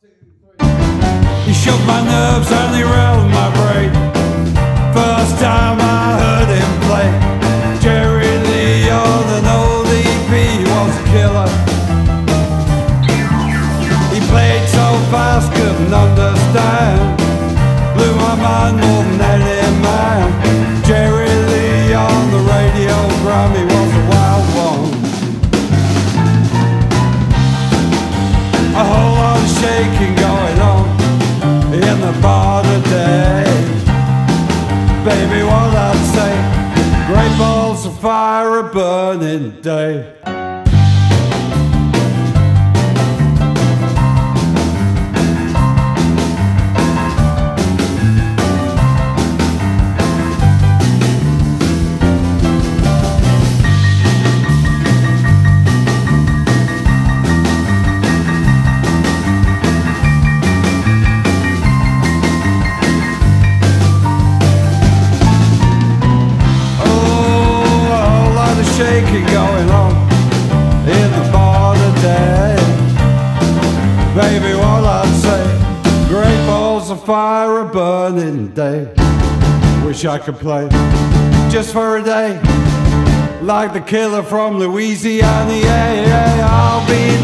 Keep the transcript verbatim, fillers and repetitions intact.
He shook my nerves and he rattled my brain. First time I heard him play. Jerry Lee on an old E P was a killer. He played so fast, couldn't understand. Blew my mind more than any man. Jerry Lee on the radio, Grammy was a wild one. A whole lot of shaking going on in the bar today. Baby, what I'd say, great balls of fire, a burning day. Shaking going on in the bar today. Baby, what I'd say, great balls of fire, a burning day. Wish I could play just for a day, like the killer from Louisiana. Yeah, yeah, I'll be